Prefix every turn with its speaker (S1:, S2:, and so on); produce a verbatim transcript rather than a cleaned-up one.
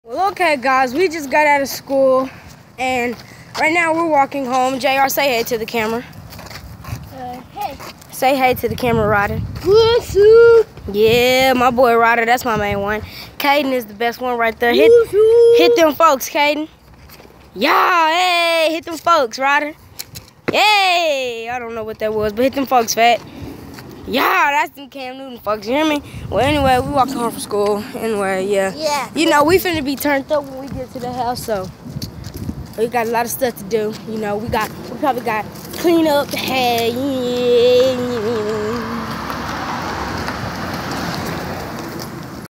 S1: Well, okay, guys, we just got out of school, and right now we're walking home. J R, say hey to the camera.
S2: Uh, hey.
S1: Say hey to the camera, Ryder.
S2: What's up?
S1: Yeah, my boy Ryder, that's my main one. Caden is the best one right there. Hit, hit them folks, Caden. Yeah, hey, hit them folks, Ryder. Hey, I don't know what that was, but hit them folks, fat. Yeah, that's them Cam Newton folks, you hear me? Well, anyway, we walked home from school. Anyway, yeah.
S2: Yeah.
S1: You know, we finna be turned up when we get to the house, so we got a lot of stuff to do. You know, we got, we probably got clean up the hay.